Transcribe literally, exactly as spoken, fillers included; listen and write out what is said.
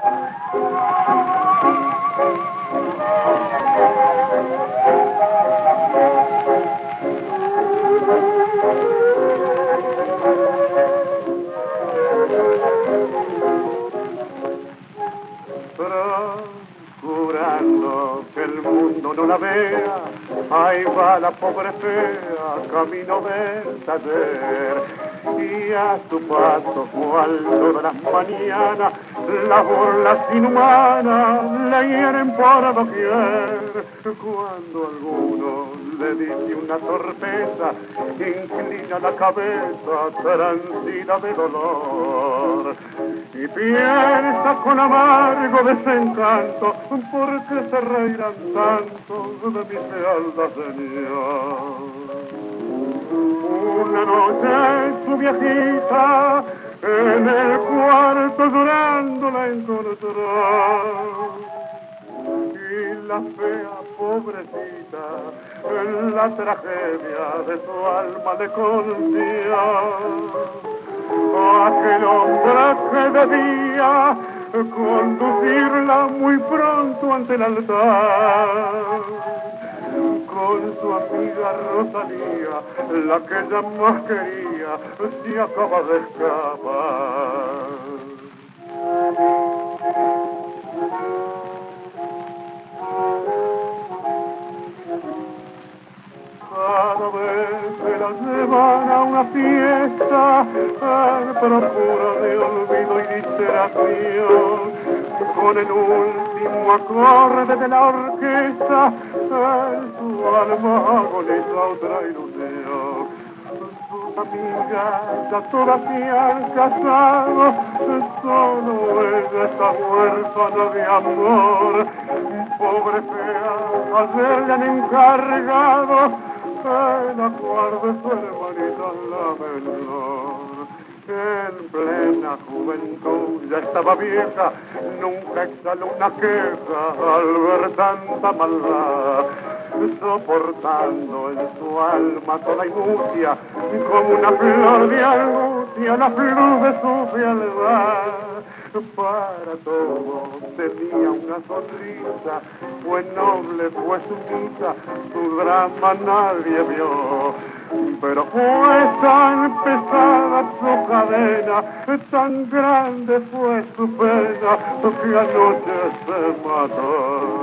Procurando que el mundo no la vea, ahí va la pobre fea, camino del taller. Y a su paso, cual todas las mañanas, las burlas inhumanas le hieren por doquier. Cuando alguno le dice una torpeza, inclina la cabeza, transida de dolor. Y piensa con amargo desencanto, ¿por qué se reirán tanto de mi fealdad señor? Una noche su viejita en el cuarto llorando la encontró, y la fea pobrecita en la tragedia de su alma le confió. Aquel hombre que debía conducirla muy pronto ante el altar, con su amiga Rosalía, la que ella más quería, se acaba de escapar. Cada vez que la llevan a una fiesta, en procura de olvido y distracción, con el último acorde de la orquesta, en su alma agoniza otra ilusión. Sus amigas ya todas se han casado, solo ella está huérfana de amor. Pobre fea, ayer le han encargado en la cual de su hermanita la menor. En plena juventud ya estaba vieja, nunca exhaló una queja al ver tanta maldad, soportando en su alma toda angustia, como una flor de angustia, la flor de su fealdad. Para todo tenía una sonrisa, fue noble, fue sumisa, su drama nadie vio. Pero fue tan pesada su cadena, tan grande fue su pena, que anoche se mató.